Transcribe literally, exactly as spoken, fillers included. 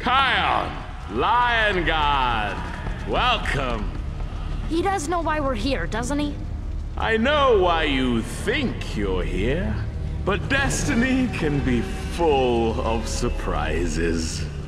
Kion, Lion God, welcome. He does know why we're here, doesn't he? I know why you think you're here, but destiny can be full of surprises.